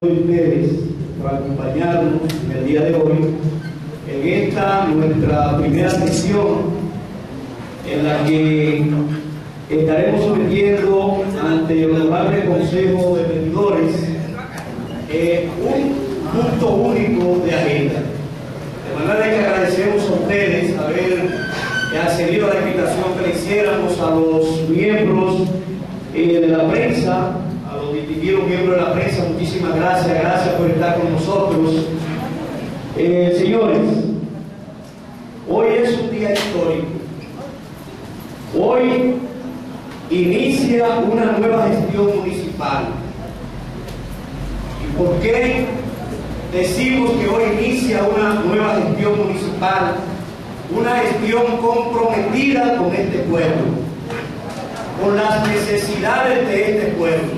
de ustedes por acompañarnos en el día de hoy en esta nuestra primera sesión en la que estaremos sometiendo ante el honorable Consejo de Regidores un punto único de agenda. De manera que agradecemos a ustedes haber accedido a la invitación que le hiciéramos a los miembros de la prensa, a los distinguidos miembros de la prensa. Muchísimas gracias por estar con nosotros. Señores, hoy es un día histórico. Hoy inicia una nueva gestión municipal. ¿Y por qué decimos que hoy inicia una nueva gestión municipal? Una gestión comprometida con este pueblo, con las necesidades de este pueblo.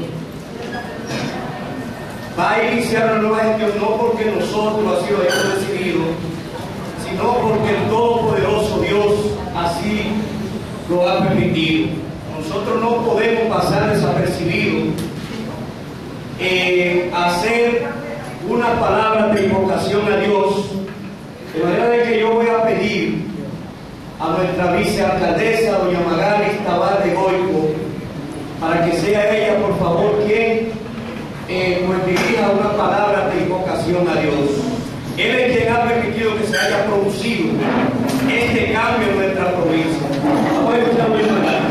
Va a iniciar una nueva gestión no porque nosotros así lo hayamos decidido, sino porque el Todopoderoso Dios así lo ha permitido. Nosotros no podemos pasar desapercibidos hacer unas palabras de invocación a Dios, de manera de que yo voy a pedir a nuestra vicealcaldesa, doña Magalis Tabar de Goico, para que sea ella, por favor, quien pues dirija unas palabras de invocación a Dios. Él es quien ha permitido que se haya producido este cambio en nuestra provincia. Vamos a escuchar a doña Magalis.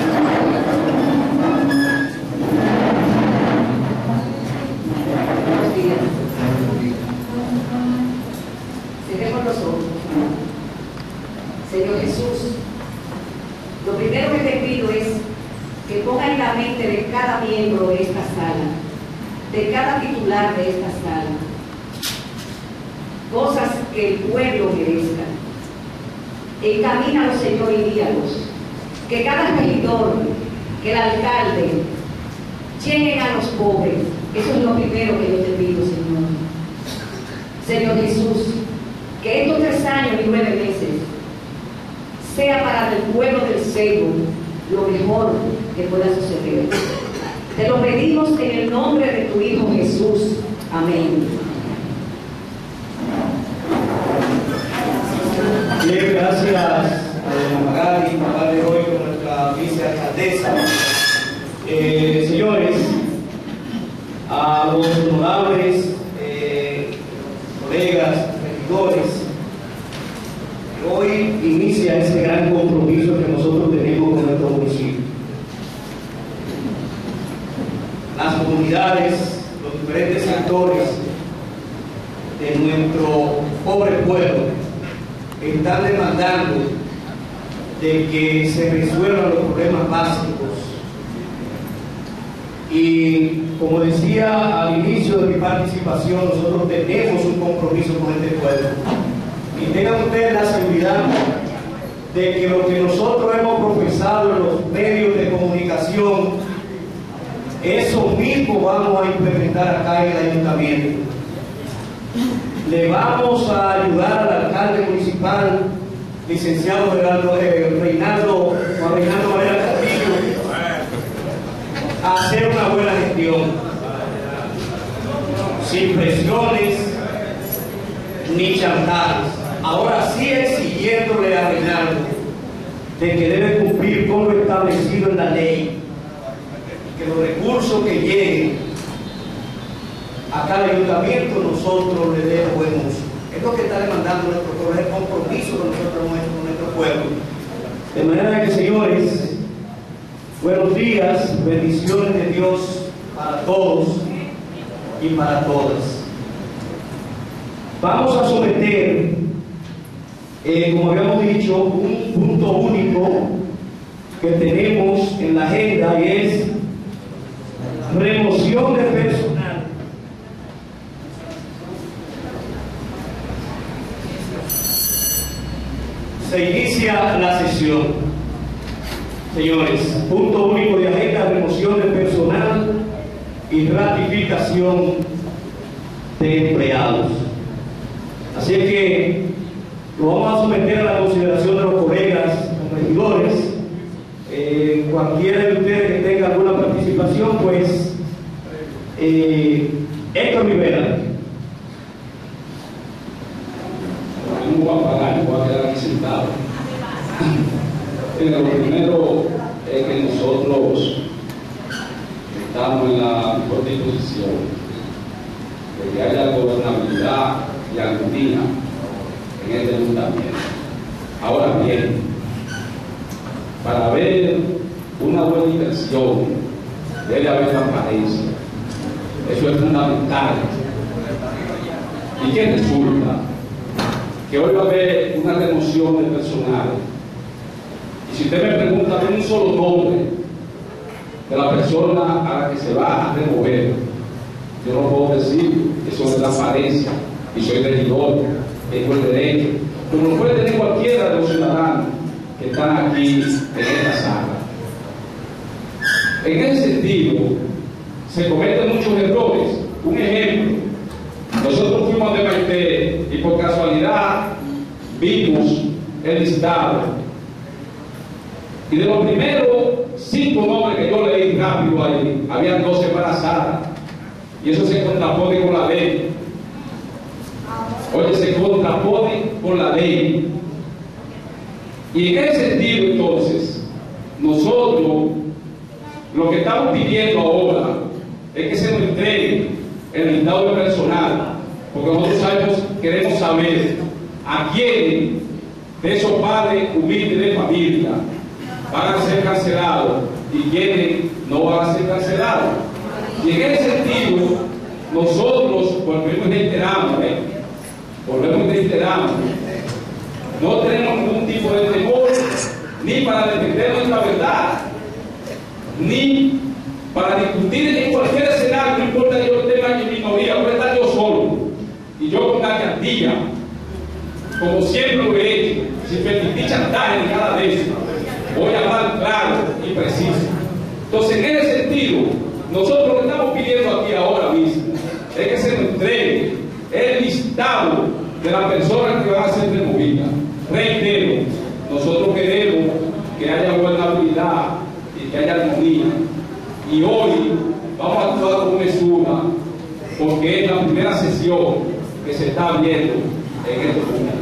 Buenos días. Cerremos los ojos. Señor Jesús, lo primero que te pido es que ponga en la mente de cada miembro de esta sala, de cada titular de esta sala, cosas que el pueblo merezca. Encamínalos, Señor, y guíalos. Que cada regidor, que el alcalde, lleguen a los pobres. Eso es lo primero que yo te pido, Señor. Señor Jesús, que estos 3 años y 9 meses sea para el pueblo del Seibo lo mejor que pueda suceder. Te lo pedimos en el nombre de tu Hijo Jesús. Amén. Bien, gracias a doña Magalis Tabar de Goico, nuestra vicealcaldesa. Señores, a los honorables colegas, regidores, hoy inicia ese gran compromiso que nosotros tenemos con nuestro municipio. Las comunidades, los diferentes sectores de nuestro pobre pueblo están demandando de que se resuelvan los problemas básicos. Y como decía al inicio de mi participación, nosotros tenemos un compromiso con este pueblo. Y tengan ustedes la seguridad de que lo que nosotros hemos profesado en los medios de comunicación, eso mismo vamos a implementar acá en el ayuntamiento. Le vamos a ayudar al alcalde municipal, licenciado Reinaldo Varela Castillo, a hacer una buena gestión, sin presiones ni chantajes. Ahora sí exigiéndole a Reinaldo de que debe cumplir con lo establecido en la ley, que los recursos que lleguen a cada ayuntamiento nosotros le demos buen uso. Es lo que está demandando nuestro pueblo, el compromiso que nosotros hemos hecho con nuestro pueblo. De manera que, señores, buenos días, bendiciones de Dios para todos y para todas. Vamos a someter, como habíamos dicho, un punto único que tenemos en la agenda, y es remoción de personal. Se inicia la sesión. Señores, punto único de agenda, remoción de personal y ratificación de empleados. Así es que lo vamos a someter a la consideración de los colegas regidores. Cualquiera de ustedes que tenga alguna participación, pues Héctor Rivera. No voy a pagar, voy a quedar aquí sentado. Lo primero es que nosotros estamos en la mejor disposición de que haya gobernabilidad y armonía en este ayuntamiento. Ahora bien, para ver una buena inversión debe haber transparencia. Eso es fundamental. ¿Y qué resulta? Que hoy va a haber una remoción de personal. Y si usted me pregunta de un solo nombre de la persona a la que se va a remover, yo no puedo decir. Eso es transparencia. Y soy regidor, tengo el derecho. Como lo puede tener cualquiera de los ciudadanos que están aquí en esta sala. En ese sentido, se cometen muchos errores. Un ejemplo, nosotros fuimos de Maite y por casualidad vimos el listado. Y de los primeros 5 nombres que yo leí rápido ahí, habían 2 embarazadas. Y eso se contrapone con la ley. Oye, se contrapone con la ley. Y en ese sentido, entonces, nosotros lo que estamos pidiendo ahora es que se nos entregue el listado de personal, porque nosotros queremos saber a quién de esos padres humildes de familia van a ser cancelados y quiénes no van a ser cancelados. Y en ese sentido, nosotros volvemos y reiteramos, no tenemos ningún tipo de temor ni para defender nuestra verdad, ni para discutir en cualquier escenario. No importa que yo tenga mi minoría, voy a estar yo solo y yo con la cartilla, como siempre lo he hecho, sin permitir chantaje ni nada de eso. Voy a hablar claro y preciso. Entonces, en ese sentido, nosotros lo que estamos pidiendo aquí ahora mismo es que se nos entregue el listado de las personas que van a ser removidas. Reitero, nosotros queremos que haya gobernabilidad y que haya armonía. Y hoy vamos a actuar con mesura, porque es la primera sesión que se está viendo en este momento.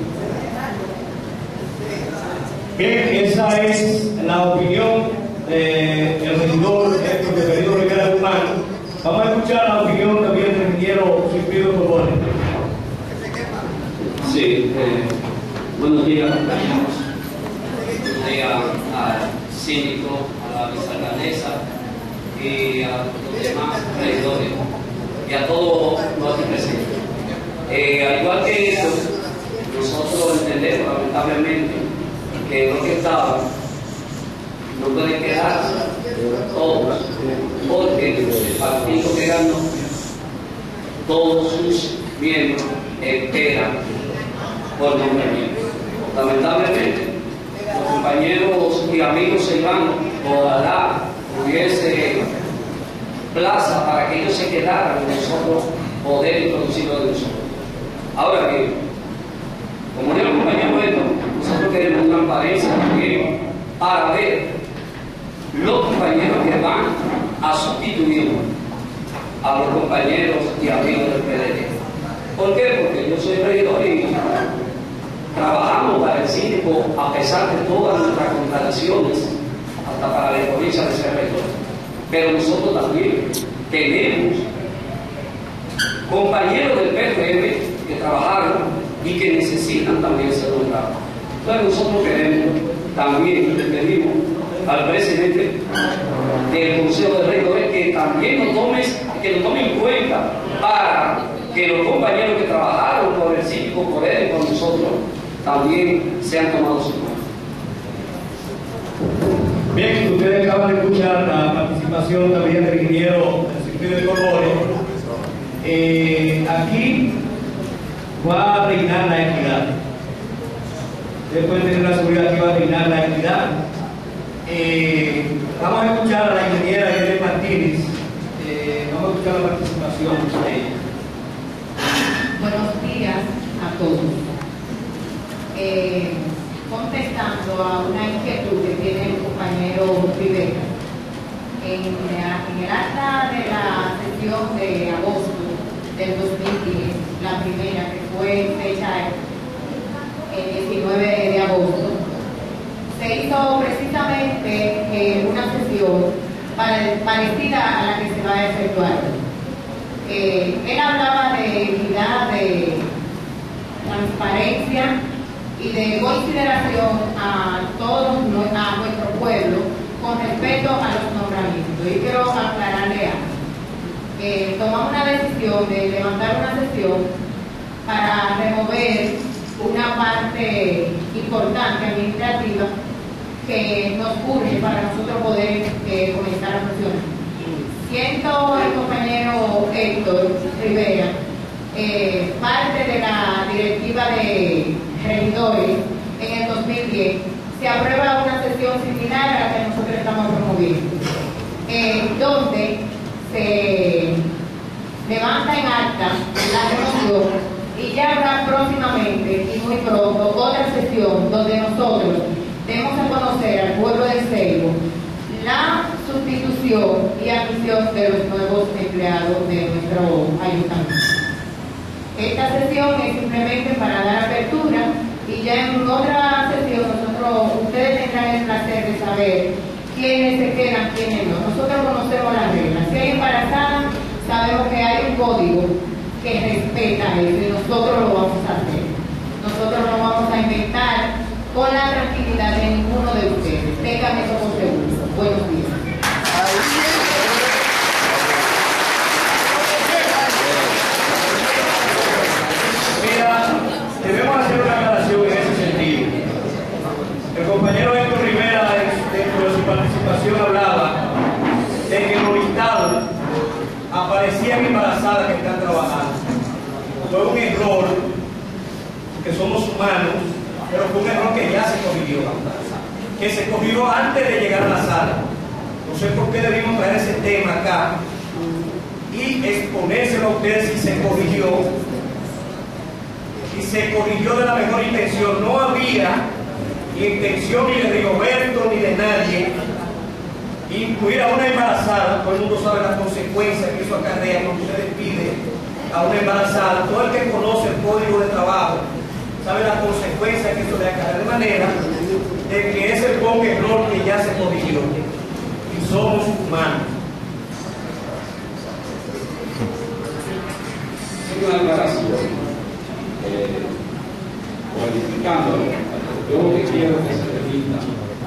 Bien, esa es la opinión del regidor Héctor Rivera Guzmán. Vamos a escuchar la opinión también del ingeniero Silvio Corbone. Sí, buenos días, compañeros. Buenos días al síndico, a la vicealcaldesa y a los demás regidores y a todos los aquí presentes. Al igual que eso, nosotros entendemos lamentablemente que lo que estaba no puede quedarse todos, porque el partido que ganó, todos sus miembros esperan por nombramiento. Lamentablemente, los compañeros y amigos se van, ojalá hubiese plaza para que ellos se quedaran y nosotros poder introducirlo de nosotros. Ahora bien, como dijo el compañero Beto, nosotros queremos transparencia también para ver los compañeros que van a sustituir a los compañeros y amigos del PDT. ¿Por qué? Porque yo soy regidor y trabajamos para el síndico a pesar de todas nuestras contradicciones, hasta para la provincia de ser regidor. Pero nosotros también tenemos compañeros del PRM que trabajaron y que necesitan también ser nombrados. Entonces nosotros queremos también, le pedimos al presidente del Consejo de Regidores que también lo tome en cuenta para que los compañeros que trabajaron por el síndico, por él y por nosotros, también sean tomados en cuenta. Bien, ustedes acaban de escuchar la participación también del ingeniero Silvio Corbone. Aquí va a reinar la equidad. Después de tener la seguridad, aquí va a reinar la equidad. Vamos a escuchar a la ingeniera Irene Martínez. Vamos a escuchar la participación de ella. Buenos días a todos. Contestando a una inquietud que tiene el compañero Rivera. En el acta de la sesión de agosto del 2010, la primera, que fue fecha el 19 de agosto, se hizo precisamente una sesión parecida a la que se va a efectuar. Él hablaba de equidad, de transparencia y de consideración a nuestro pueblo con respecto a los nombramientos. Y quiero aclararle algo. Tomamos una decisión de levantar una sesión para remover una parte importante administrativa que nos urge para nosotros poder comenzar a funcionar. Siendo el compañero Héctor Rivera parte de la directiva de regidores en el 2010, se aprueba una sesión similar a la que nosotros estamos promoviendo, donde se levanta en acta la reunión y ya habrá próximamente y muy pronto otra sesión donde nosotros demos a conocer al pueblo de Seibo la sustitución y admisión de los nuevos empleados de nuestro ayuntamiento. Esta sesión es simplemente para dar apertura y ya en otra sesión ustedes tendrán el placer de saber quiénes se quedan, quiénes no. Nosotros conocemos las reglas. Si hay embarazada, sabemos que hay un código que respeta eso y nosotros lo vamos a hacer. Nosotros no vamos a inventar con la tranquilidad de ninguno de ustedes. Tengan eso por seguro. Buenos días. Mira, debemos hacer una aclaración en ese sentido. El compañero Héctor Rivera, dentro de su participación, hablaba de que en los listados aparecían embarazadas que están trabajando. Fue un error, que somos humanos, pero fue un error que ya se corrigió, que se corrigió antes de llegar a la sala. No sé por qué debimos traer ese tema acá y exponérselo a ustedes si se corrigió. Y se corrigió de la mejor intención. No había intención ni de Rigoberto ni de nadie incluir a una embarazada. Todo el mundo sabe las consecuencias que eso acarrea cuando usted despide a una embarazada. Todo el que conoce el código de trabajo sabe las consecuencias que eso le acarrea, de manera de que ese fue un error que ya se corrigió y somos humanos. Una aclaración. Modificando, yo lo que quiero que se remita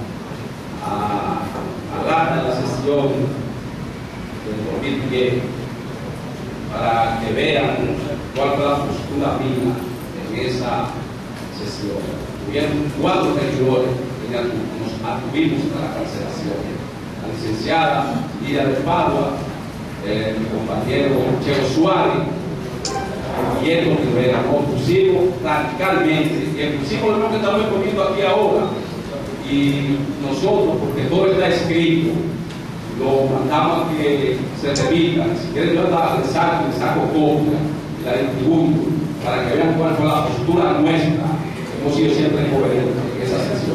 al acta de la sesión del 2010 para que vean cuál fue la postura mía en esa sesión. Hubieron 4 regidores que nos atuvimos a la cancelación. La licenciada Lidia de Padua, mi compañero Cheo Suárez y Héctor Rivera, nos pusimos radicalmente, y el principio lo que estamos exponiendo aquí ahora, y nosotros, porque todo está escrito, lo mandamos a que se repita. Si quieren yo le saco copia y la distribuyo para que vean cuál fue la postura nuestra. Hemos sido siempre coherentes en esa sesión.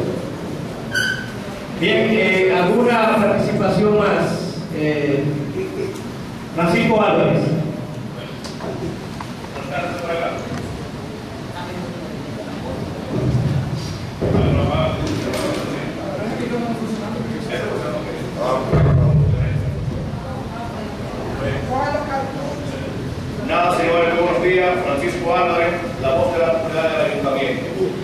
Bien, ¿alguna participación más? Francisco Álvarez. Nada, señores, buenos días. Francisco Álvarez, la voz de la comunidad del ayuntamiento.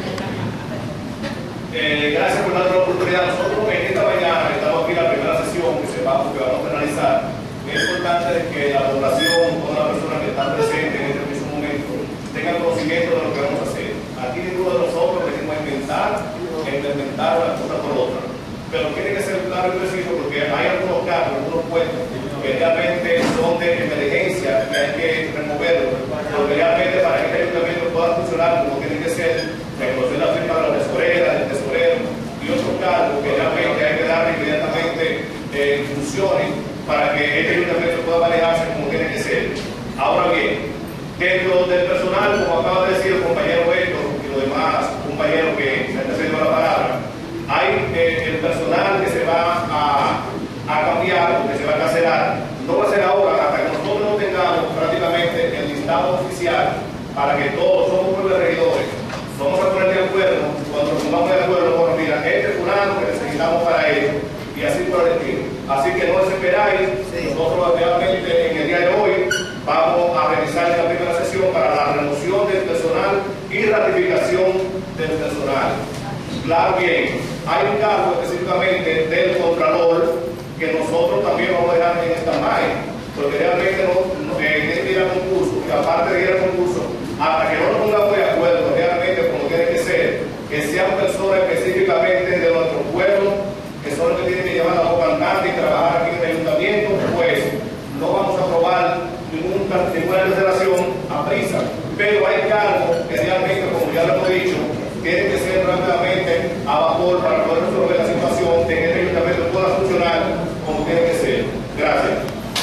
Gracias por darnos la oportunidad. Nosotros en esta mañana estamos aquí en la primera sesión que vamos a finalizar. Es importante que la población, todas las personas que están presentes en este mismo momento, tengan conocimiento de lo que vamos a hacer. Aquí ninguno de nosotros venimos a inventar una cosa por otra. Pero tiene que ser claro y preciso porque hay algunos casos, algunos puestos que realmente son de emergencia que hay que removerlos. Porque realmente para que el ayuntamiento pueda funcionar como tiene que ser, reconocer la firma de la tesorera, del tesorero y otros cargos que realmente hay que darle inmediatamente funciones para que este ayuntamiento pueda manejarse como tiene que ser. Ahora bien, dentro del personal, como acaba de decir el compañero Héctor y los demás compañeros que se han cedido la palabra, hay el personal que se va a cambiar, que se va a cancelar. No va a ser ahora hasta que nosotros no tengamos prácticamente el listado estado oficial para que todos somos pueblos regidores. Vamos a poner de acuerdo, cuando nos pongamos de acuerdo, bueno, mira, este fulano que necesitamos para ello, y así por el estilo. Así que no desesperáis, nosotros realmente en el día de hoy vamos a realizar la primera sesión para la remoción del personal y ratificación del personal. Claro que hay un cargo específicamente del Contralor que nosotros también vamos a dejar en stand-by, porque realmente tiene que ir a concurso, y aparte de ir a concurso, hasta que no nos pongamos de acuerdo realmente como tiene que ser, que sean personas específicamente de nuestro pueblo, que son los que tienen que llevar la voz cantante y trabajar aquí en el ayuntamiento, pues no vamos a aprobar ninguna legislación a prisa. Pero hay cargos que realmente, como ya lo hemos dicho, tienen que ser rápidamente a vapor para poder resolver la situación de que el ayuntamiento pueda funcionar como tiene que ser. Gracias.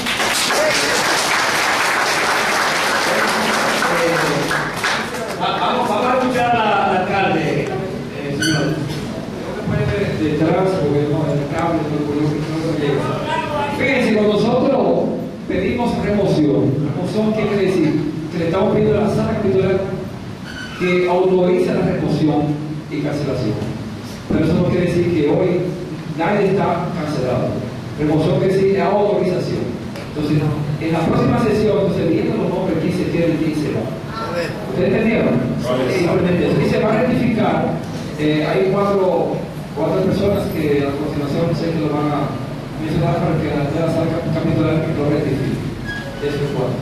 Vamos a escuchar al alcalde, señor. Detrás, porque no, el cable no llega. Fíjense, cuando nosotros pedimos remoción quiere decir que le estamos pidiendo a la sala capitular que autorice la remoción y cancelación. Pero eso no quiere decir que hoy nadie está cancelado. Remoción quiere decir autorización. Entonces, en la próxima sesión, entonces, viendo los nombres, quién se quiere y quién se va. ¿Ustedes entendieron? Entonces, se va a rectificar. Hay cuatro personas que a continuación sé que lo van a mencionar para que la sala capitular lo rectifique. Eso es cuatro.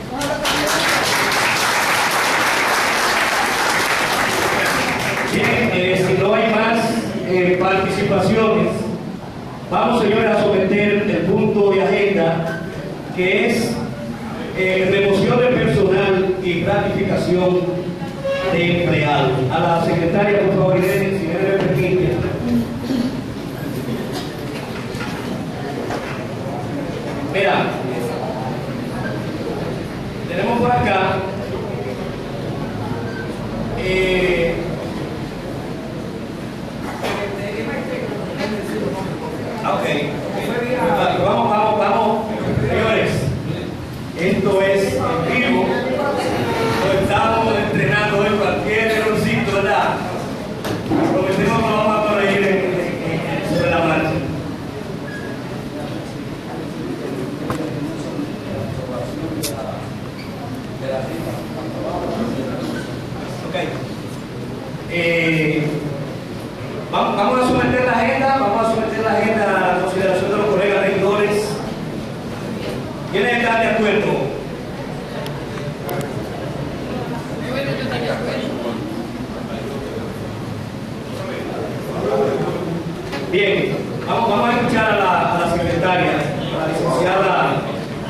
Bien, si no hay más participaciones, vamos, señores, a someter el punto de agenda, que es remoción de personal y gratificación de empleados. A la secretaria, por favor, Irene, si me permite. Mira, tenemos por acá vamos, señores, esto es en vivo, no estamos entrenando en cualquier errorcito, ¿verdad? Prometemos que vamos a corregir sobre la marcha. Okay. Vamos a someter la agenda, a la consideración de los colegas regidores. ¿Quiénes están de acuerdo? Bien, vamos a escuchar a la secretaria, a la licenciada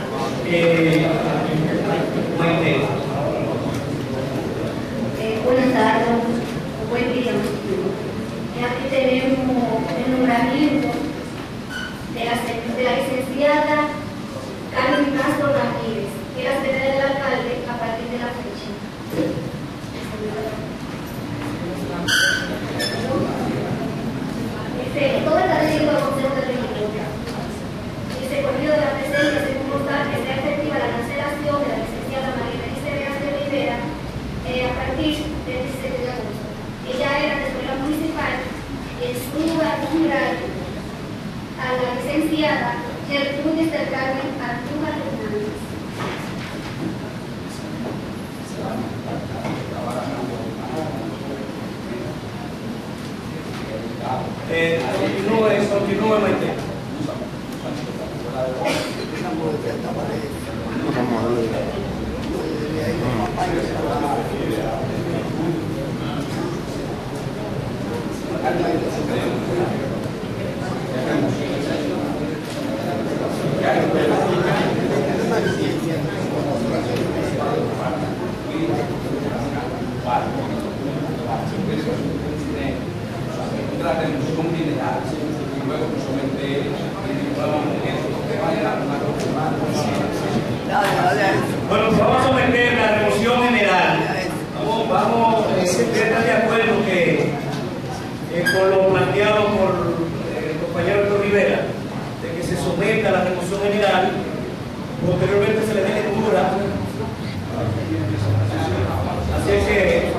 Maite. Buenas tardes, buen día. Aquí tenemos el nombramiento de la licenciada Carmen Castro Ramírez, que es la secretaria del alcalde a partir de la fecha. Todo está dirigido al Consejo de Regidores. Dice, por medio de la presencia, se consta que sea efectiva la cancelación de la licenciada María Elisa de Rivera a partir del 17 de agosto. Ella era tesorera municipal y en su lugar a la licenciada Gertrudis del Carmen Artújar Hernández. Continúe, Maite. Bueno, pues vamos a someter la remoción general. Vamos a estar de acuerdo que con lo planteado por el compañero Héctor Rivera, de que se someta a la remoción general, posteriormente se le dé lectura Así es que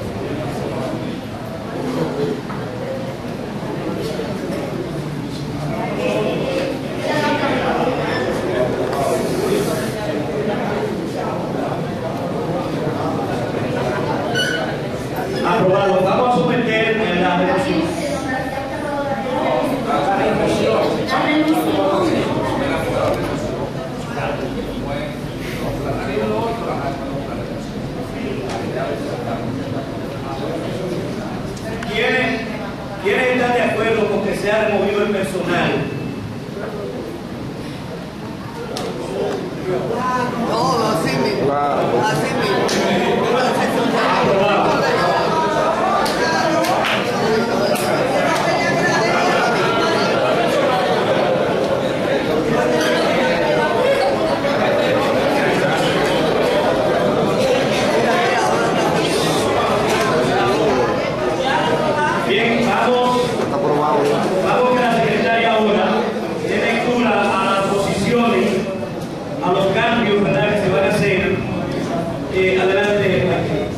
aprobado. Vamos a someter en la reunión. ¿Quiénes están de acuerdo con que se ha removido el personal? No, así mismo. Así mismo. Aprobado. Bien, vamos que la secretaria ahora dé lectura a las posiciones, a los cambios, ¿verdad?, que se van a hacer. Adelante.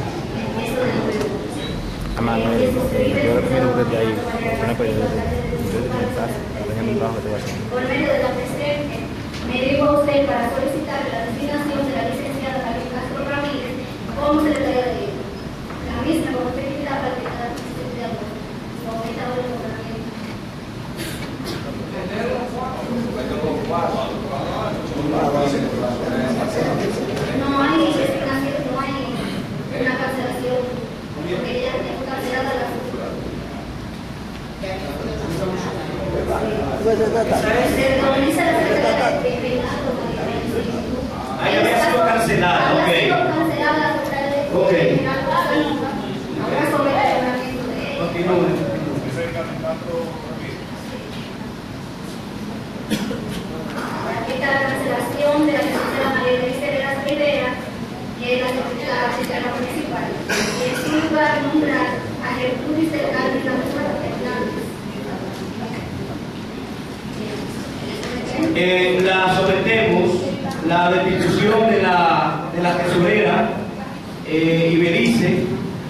Por medio de la presente, me dirijo a usted para solicitar la designación de la licenciada María Castro Ramírez como secretaria de ley. La misma con efectividad para que cada licenciado con esta orden de nombramiento. No hay designación, no hay una cancelación, porque ella está cancelada la se comienza la secretaria de Reinaldo María. Ahí había sido cancelada, ok. Había sido cancelada la secretaria de Reinaldo. Ahora sobre el nombramiento de ella. Continúe. Esta la cancelación de la licenciada María Elisa Veras Rivera, que es la secretaria municipal, y en su lugar nombrar a Gertrudis del Carmen Hernández. La sometemos, la destitución de la tesorera Iberice.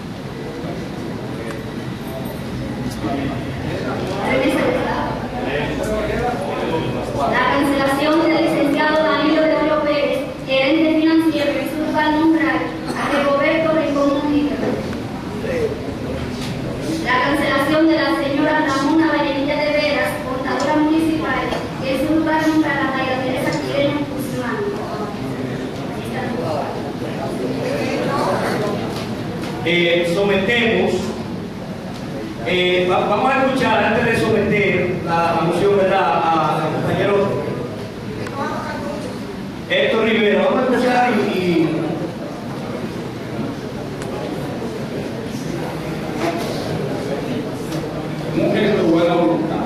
La cancelación del licenciado Danilo de Oro Pérez, gerente financiero, en su lugar nombrar a Roberto Rincón Mujica. La cancelación de la señora Ramona Vallenilla de Veras, contadora municipal, que en su lugar nombrar a María Teresa Quireno Guzmán. Sometemos, vamos a escuchar antes de someter la moción, ¿verdad?, al compañero Héctor Rivera. Vamos a escuchar y un gesto de buena voluntad.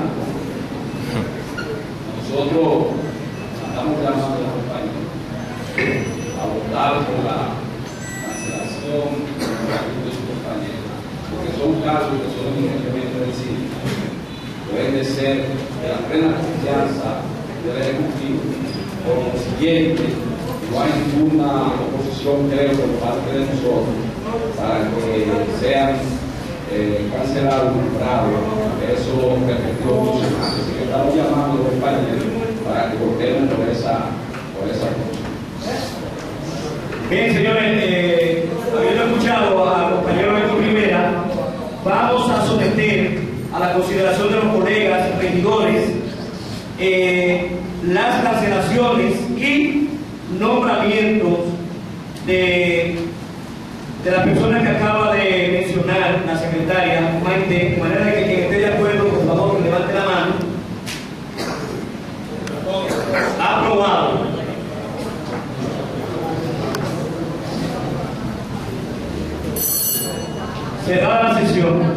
Nosotros estamos llamando a los compañeros a votar por la cancelación de sus compañeros, porque son casos que son inherentemente vencidos. Pueden de ser de la plena confianza del Ejecutivo. Por lo siguiente, no hay ninguna oposición, creo, por parte de nosotros para que sean cancelados, nombrados. Eso reflejó mucho más. Así que estamos llamando a los compañeros para que votemos por esa cosa. bien, señores, habiendo escuchado al compañero Héctor Rivera, vamos a someter a la consideración de los colegas regidores las cancelaciones y nombramientos de la persona que acaba de mencionar la secretaria Maite, de manera que quien esté de acuerdo, por favor, que levante la mano. Aprobado. Cerrada la sesión.